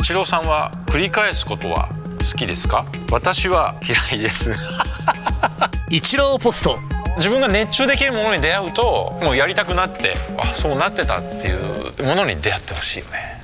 一郎さんは繰り返すことは好きですか？私は嫌いです一郎ポスト。 自分が熱中できるものに出会うともうやりたくなって、あ、そうなってたっていうものに出会ってほしいよね。